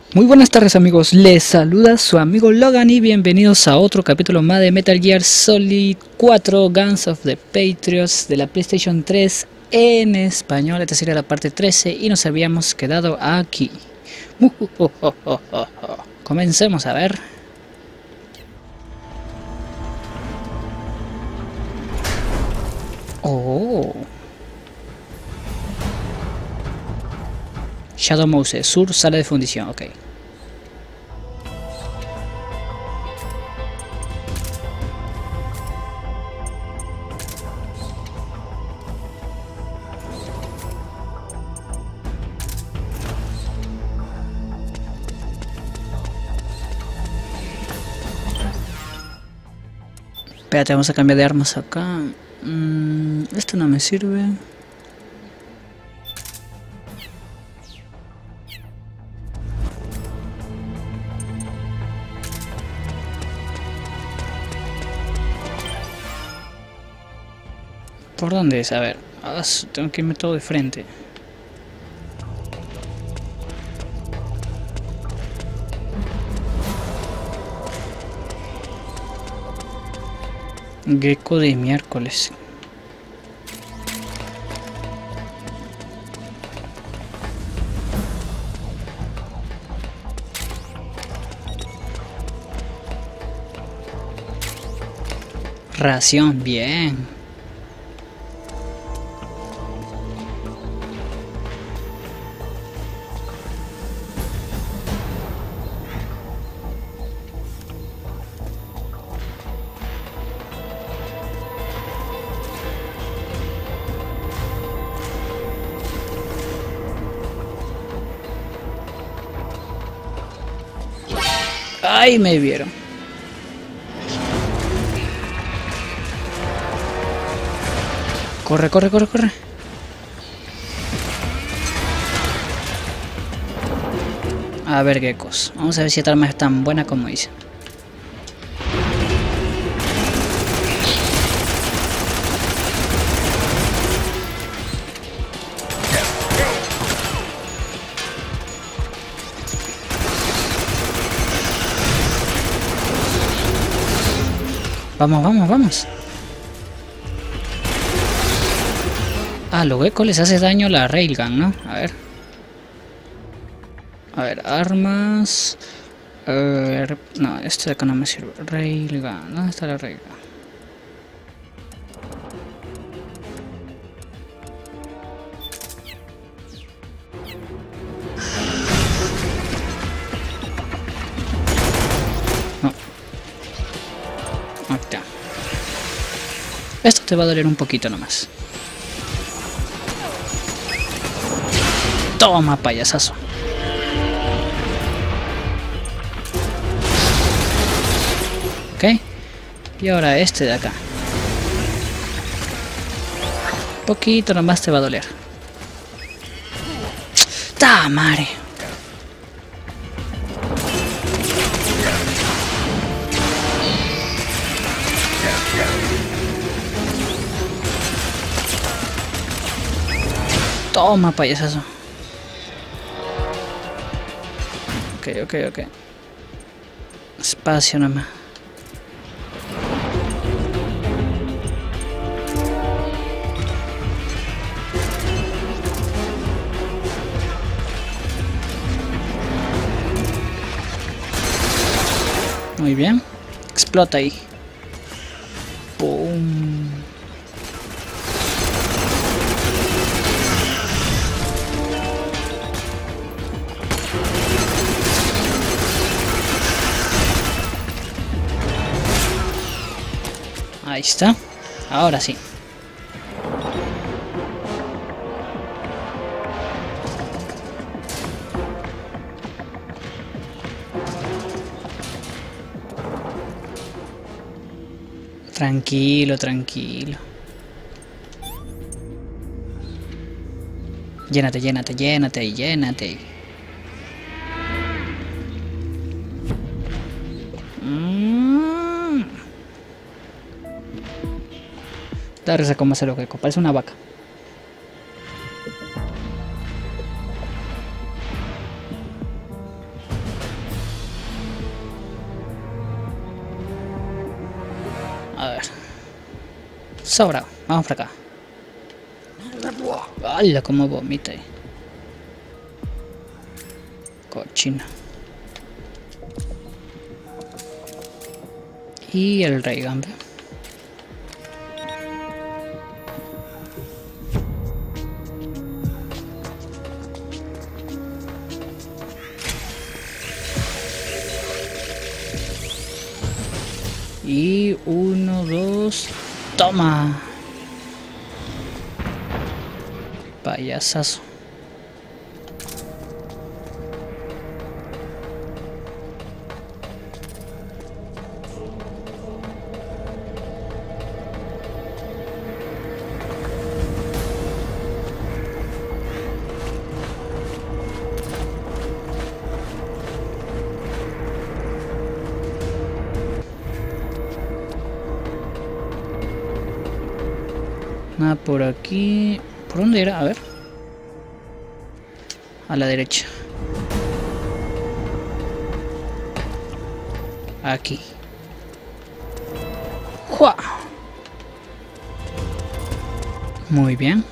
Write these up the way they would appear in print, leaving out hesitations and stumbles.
Muy buenas tardes amigos, les saluda su amigo Logan y bienvenidos a otro capítulo más de Metal Gear Solid 4 Guns of the Patriots de la PlayStation 3 en español. Esta sería la parte 13 y nos habíamos quedado aquí. Comencemos a ver. Oh. Shadow Mouse Sur, sala de fundición, ok. Espérate, vamos a cambiar de armas acá. Esto no me sirve. ¿Por dónde es? A ver, tengo que irme todo de frente. Gecko de miércoles. Ración, bien. ¡Ay, me vieron! Corre, corre, corre, corre. A ver, geckos. Vamos a ver si esta arma es tan buena como dicen. Vamos, vamos, vamos. Ah, los geckos les hace daño la railgun, ¿no? A ver. A ver, armas. No, esto de acá no me sirve. Railgun. ¿Dónde está la railgun? No. Ahí está. Esto te va a doler un poquito nomás. Toma, payasazo. Ok. Y ahora este de acá. Poquito nomás te va a doler. ¡Ta madre! Toma, payasazo. Ok. Espacio nomás. Muy bien. Explota ahí. Boom. Ahí está. Ahora sí. Tranquilo, tranquilo. Llénate, llénate, llénate y llénate. Da risa como hace lo que parece una vaca. Sobra. Vamos para acá. ¡Hala! Como vomita ahí. Cochina. Y el Ray Gun. Y 1, 2, toma. Payasazo. Nada por aquí. ¿Por dónde era? A ver. A la derecha. Aquí. ¡Jua! Muy bien.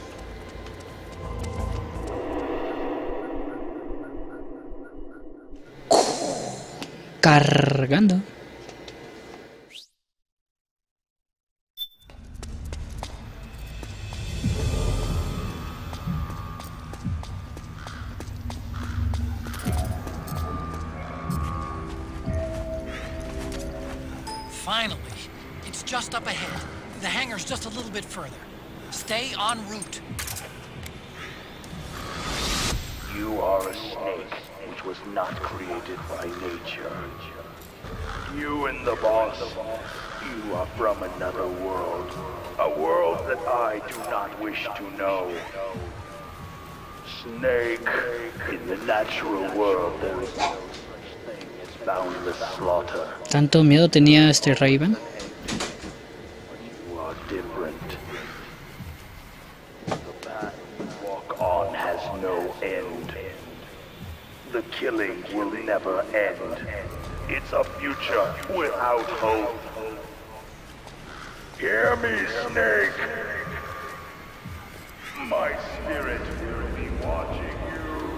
Cargando. Finally, it's just up ahead. The hangar's just a little bit further. Stay en route. You are a snake which was not created by nature. You and the boss, you are from another world. A world that I do not wish to know. Snake, in the natural world there is no such thing as boundless slaughter. ¿Tanto miedo tenía este Raven? You are different. The path you walk on has no end. The killing will never end. It's a future without hope. Hear me, Snake. My spirit will be watching you.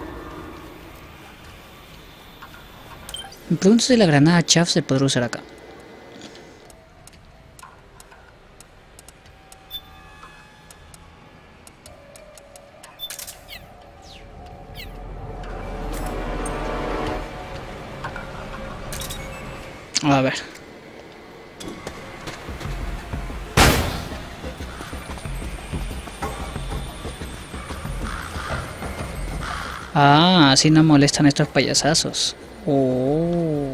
Me pregunto si la granada chaff se podrá usar acá. A ver. Ah, así no molestan estos payasazos. Oh.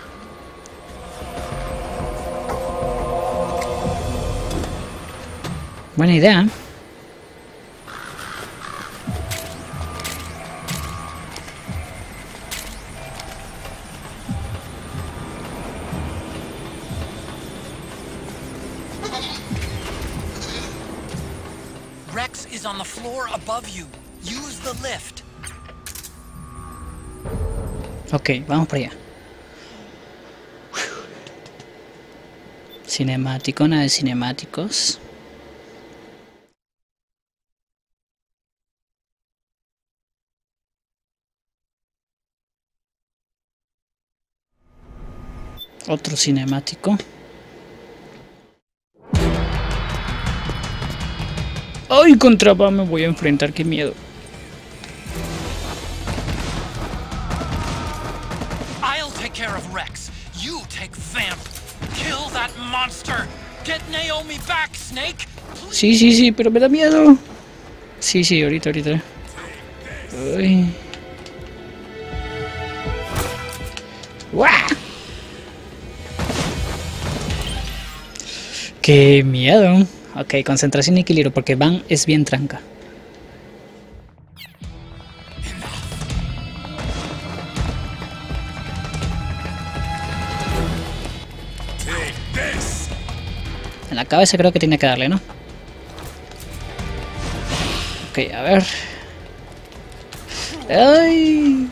Buena idea. Rex is on the floor above you. Use the lift. Ok, vamos para allá. Cinemático, nada de cinemáticos. Otro cinemático. ¡Ay, contra va me voy a enfrentar! ¡Qué miedo! I'll take care of Rex. You take Vamp. Kill that monster. Get Naomi back, Snake. Sí, sí, sí, pero me da miedo. Sí, sí, ahorita. Uy. ¡Guau! ¡Qué miedo! Ok, concentración y equilibrio, porque Van es bien tranca. En la cabeza creo que tiene que darle, ¿no? Ok, a ver. ¡Ay!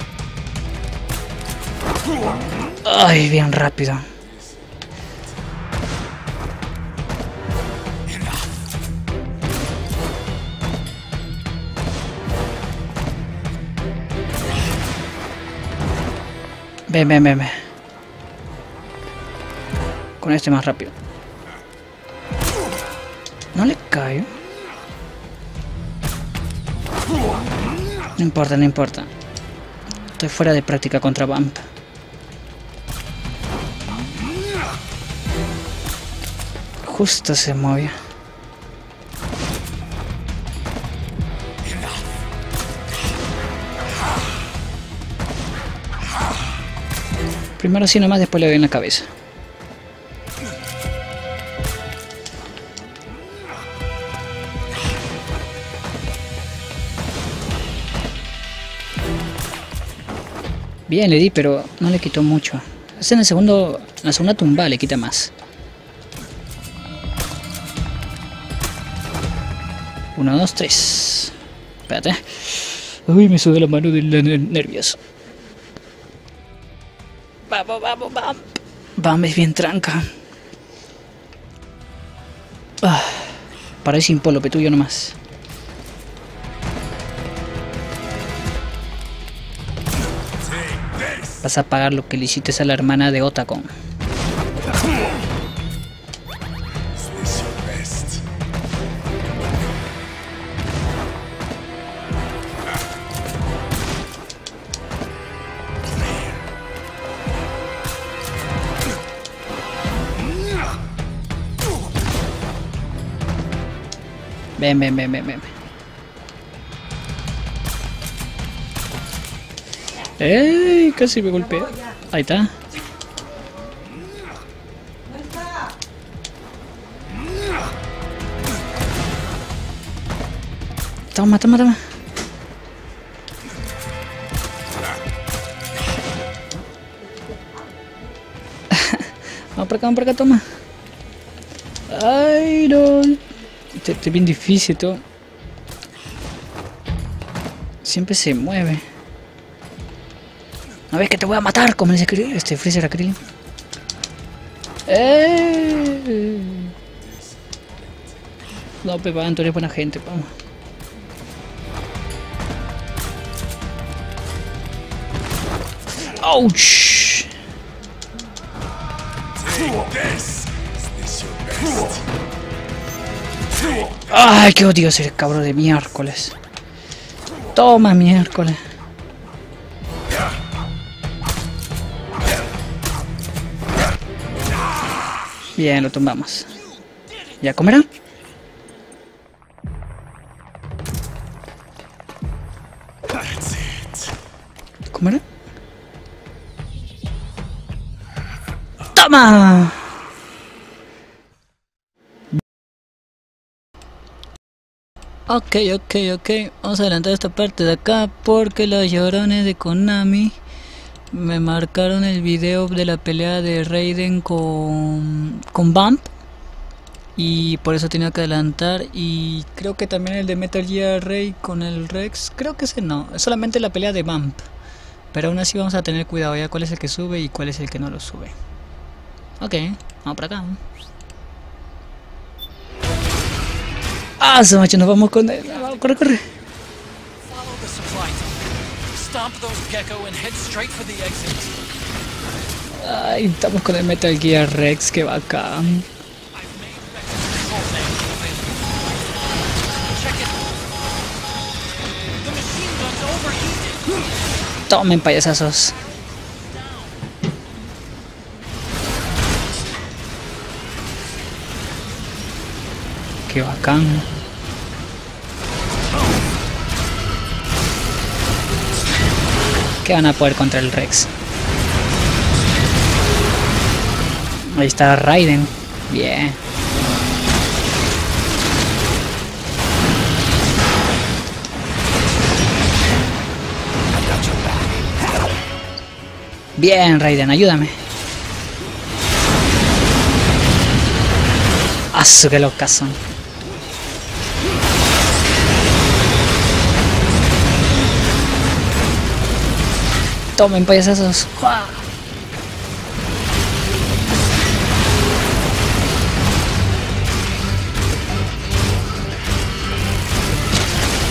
Ay, bien rápido. Ven, ven, ven, ven. Con este más rápido. No le caigo. No importa, no importa. Estoy fuera de práctica contra Vamp. Justo se movió. Primero así nomás, después le doy en la cabeza. Bien, le di, pero no le quitó mucho. Es en el segundo, en la segunda tumba le quita más. 1, 2, 3. Espérate. Uy, me sube la mano del nervioso. Vamos, vamos, vamos. Vamos, es bien tranca. Parece impolo, tuyo nomás. Vas a pagar lo que le hiciste a la hermana de Otacon. Ven, ven, ven, ven, ven. ¡Ey! Casi me golpeé. Ahí está. Toma, toma, toma. Vamos por acá, toma. Ay, no. Este es bien difícil todo. Siempre se mueve. ¿No ves que te voy a matar? Como dice este Freezer a Krillin. No, Pepa, tú eres buena gente, vamos. ¡Ouch! ¡Ay, qué odio ese cabrón de miércoles! Toma, miércoles. Bien, lo tumbamos. ¿Ya comerá? ¿Comerá? ¡Toma! Ok. Vamos a adelantar esta parte de acá porque los llorones de Konami me marcaron el video de la pelea de Raiden con Vamp y por eso tenía que adelantar, y creo que también el de Metal Gear Ray con el Rex, creo que ese no, es solamente la pelea de Vamp, pero aún así vamos a tener cuidado ya cuál es el que sube y cuál es el que no lo sube. Ok, vamos para acá. Ah, se macho, nos vamos con él. Vamos, corre, corre. Follow the supply tunnel. Stomp those gecko and head straight for the exit. Ay, estamos con el Metal Gear Rex, que bacán. I've made Rex's control manual available. Check it. The machine gun's overheated. Tomen, payasazos. Qué bacán. ¿Qué van a poder contra el Rex? Ahí está Raiden. Bien. Bien, Raiden, ayúdame. ¡Asu, que locas son! Tomen, payasazos. ¡Jua!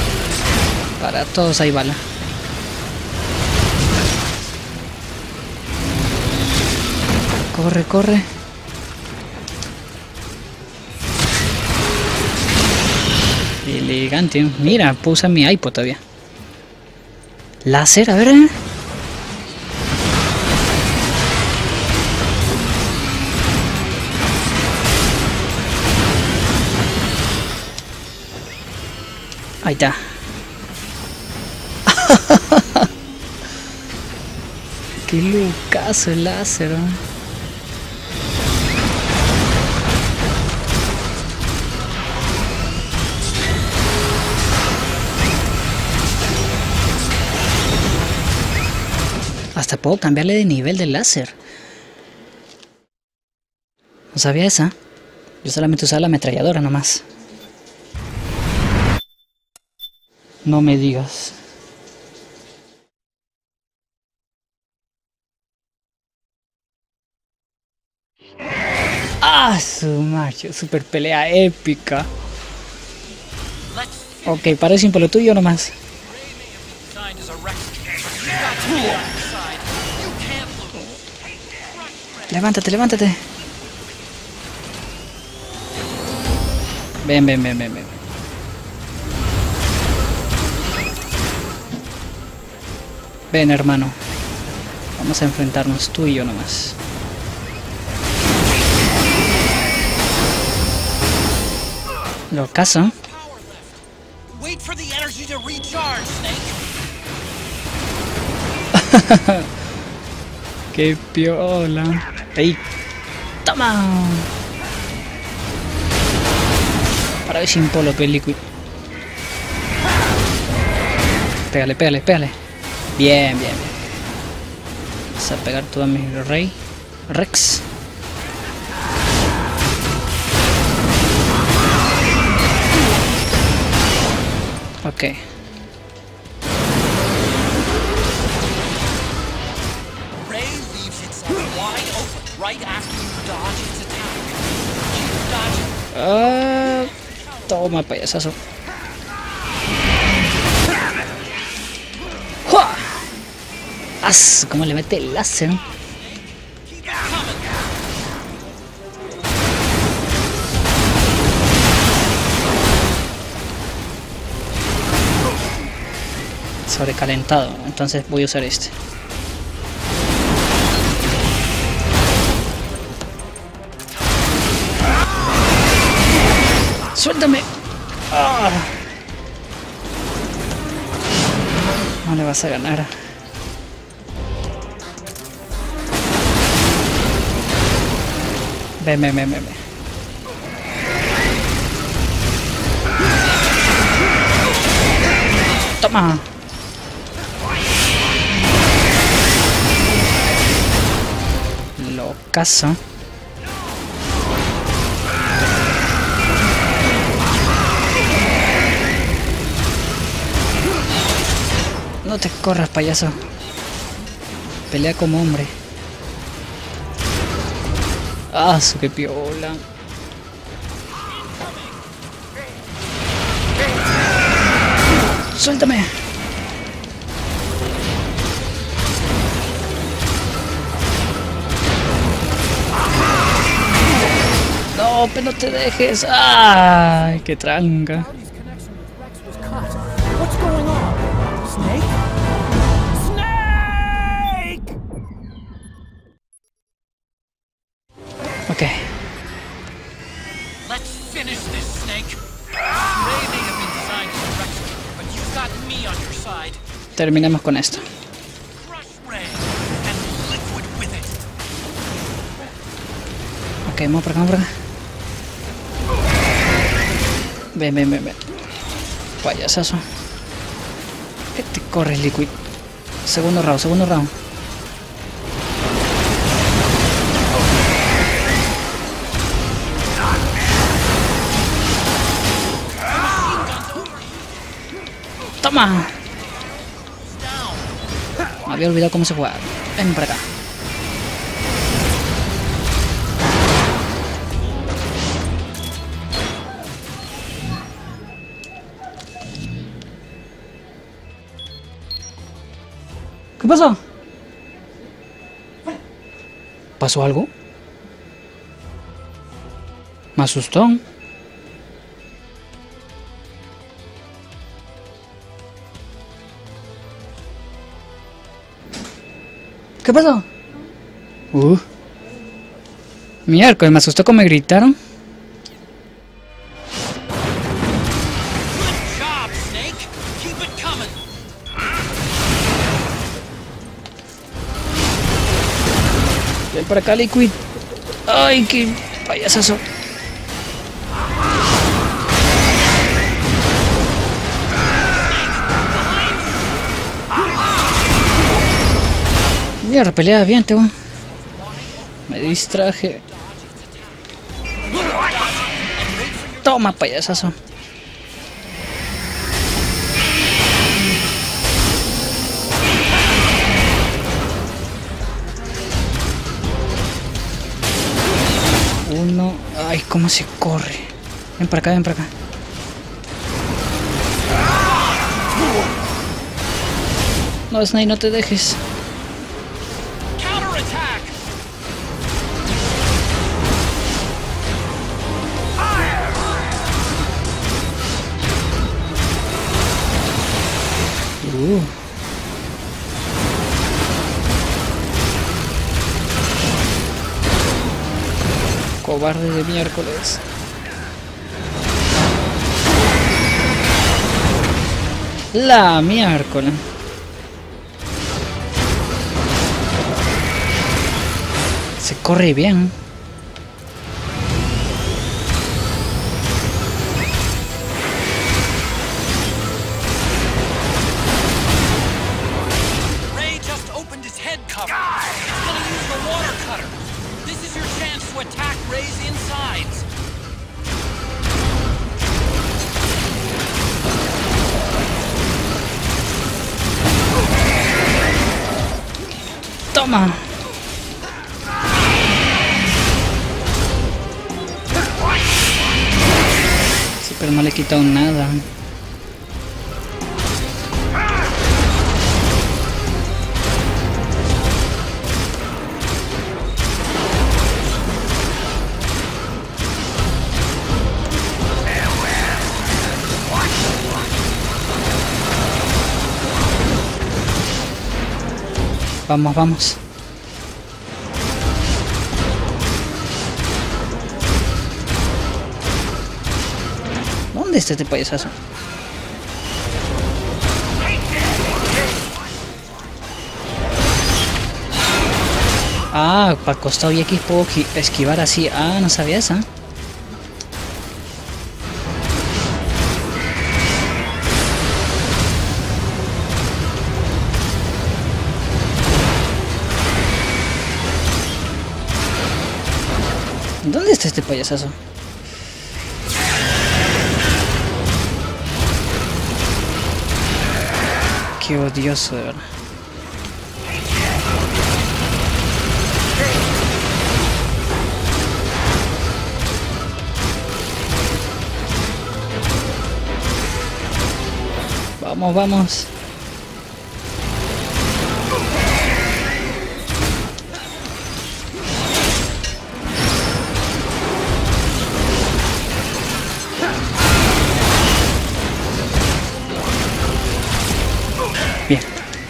Para todos hay bala. Corre, corre. Elegante. Mira, puedo usar mi iPod todavía. Láser, a ver. Ahí está. Qué lucazo el láser, ¿no? Hasta puedo cambiarle de nivel del láser. No sabía esa. Yo solamente usaba la ametralladora nomás. No me digas. ¡Ah, su macho! Super pelea épica. Ok, parece sin por lo tuyo nomás. Levántate, levántate. Ven, ven, ven, ven, ven. Ven, hermano. Vamos a enfrentarnos tú y yo nomás. Lo caso. Wait for the energy to recharge, Snake. Qué piola. Ahí. Toma. Para ver sin polo, película. Pégale, pégale, pégale. Bien, bien, bien. Vamos a pegar todo a mi rey. Rex. Ok. Ray leaves itself wide open right after you dodge its attack. Keep dodging. Toma, payasazo. ¡Jua! ¡As! ¿Cómo le mete el láser? Keep coming. Sobrecalentado, entonces voy a usar este. ¡Suéltame! ¡Ah! No le vas a ganar. Ven, ven, ven, ven, ven. Toma. Lo cazo. No te corras, payaso. Pelea como hombre. Ah, su que piola. Suéltame. No, pero no te dejes. Ay, qué tranca. What's going on? Snake? Snake! Ok. Let's finish this, Snake. Ray may have been designed to wreck you, but you've got me on your side. Terminemos con esto. Crush Ray and liquid with it. Ok, vamos por acá, vamos por acá. Ven, ven, ven, ven. Payasazo. ¿Qué te corres, Liquid? Segundo round, segundo round. ¡Toma! Me había olvidado cómo se juega. Ven para acá. ¿Qué pasó? ¿Pasó algo? Me asustó. ¿Qué pasó? Miércoles, me asustó como me gritaron. Good job, Snake. Keep it coming. Ven para acá, Liquid. Ay, qué payasazo. Mierda, pelea bien, te voy. Me distraje. Toma, payasazo. Uno. Ay, cómo se corre. Ven para acá, ven para acá. No, Snake, no te dejes. Counterattack. Cobarde de miércoles. La miércoles. Se corre bien. Ray just opened his head cover. It's gonna use the water cutter. This is your chance to attack Ray's insides. Toma. Sí, pero no le he quitado nada. Vamos, vamos. ¿Dónde está este payasazo? Ah, para costado y X puedo esquivar así. Ah, no sabía esa. ¿Dónde está este payasazo? Qué odioso, de verdad. Vamos, vamos. Bien.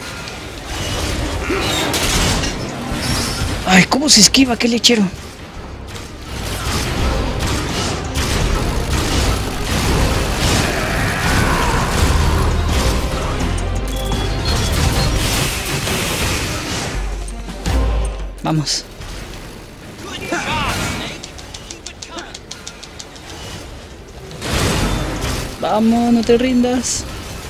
Ay, ¿cómo se esquiva? ¿Qué lechero? Vamos. Good job, Snake. Keep it coming. Vamos, no te rindas.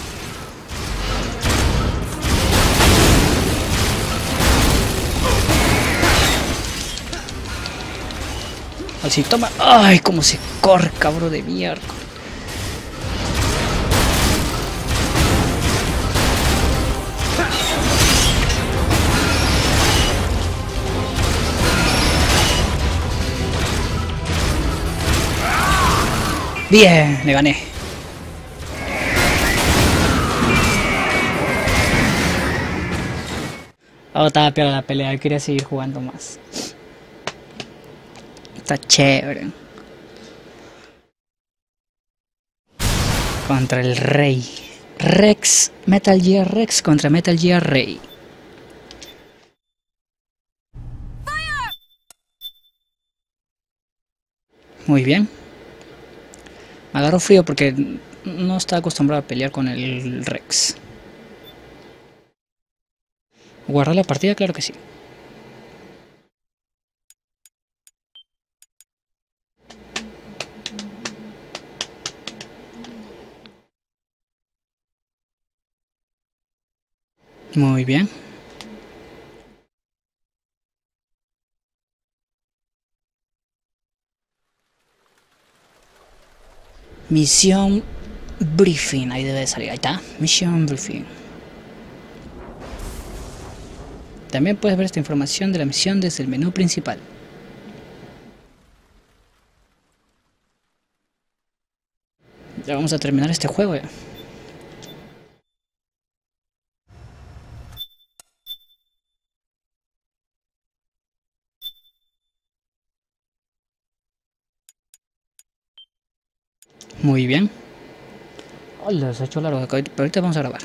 Así, toma. Ay, cómo se corre, cabrón de mierda. Bien, le gané. Ahora estaba peor la pelea, quería seguir jugando más. Está chévere. Contra el Rey. Rex. Metal Gear Rex contra Metal Gear Rey. Muy bien. Me agarró frío porque no estaba acostumbrado a pelear con el Rex. ¿Guardar la partida? Claro que sí. Muy bien. Misión Briefing, ahí debe de salir, ahí está, Mission Briefing. También puedes ver esta información de la misión desde el menú principal. Ya vamos a terminar este juego ya. Muy bien. Hola, se ha hecho largo, pero ahorita vamos a grabar.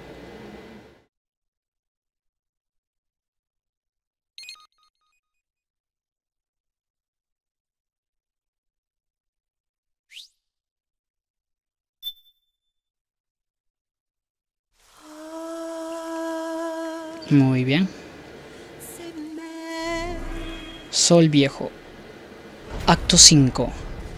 Muy bien. Sol Viejo. Acto 5.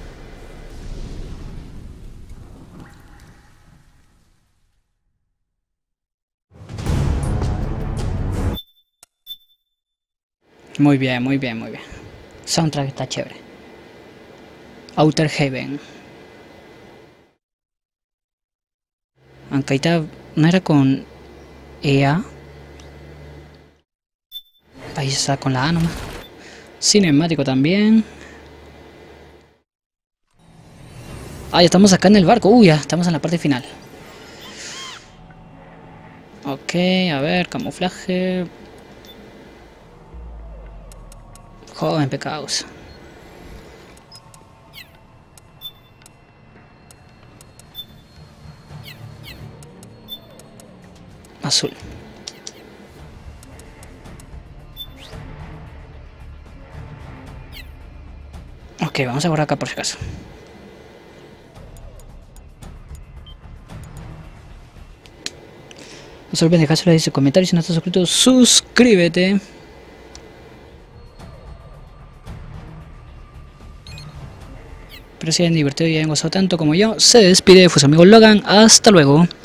Muy bien, muy bien, muy bien. Soundtrack está chévere. Outer Heaven. Aunque ahí no era con EA. Ahí está con la A nomás. Cinemático también. Ah, ya estamos acá en el barco. Uy, ya estamos en la parte final. Ok, a ver, camuflaje. Joven pecados. Azul. Ok, vamos a borrar acá por si acaso. No se olviden dejar su like y comentarios. Si no estás suscrito, suscríbete. Espero se hayan divertido y hayan gozado tanto como yo. Se despide de su amigo Logan. Hasta luego.